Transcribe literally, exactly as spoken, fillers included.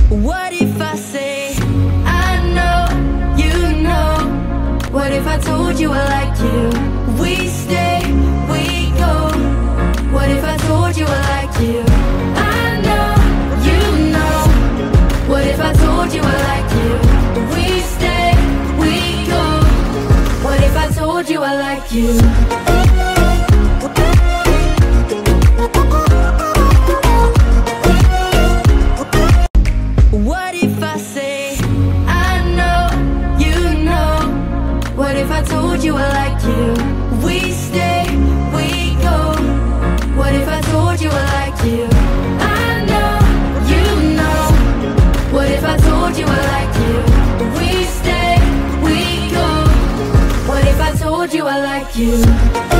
What if I say I know, you know? What if I told you I like you? We stay, we go. What if I told you I like you? I know, you know. What if I told you I like you? We stay, we go. What if I told you I like you? What if I say I know, you know? What if I told you I like you? We stay, we go. What if I told you I like you? I know, you know. What if I told you I like you? We stay, we go. What if I told you I like you?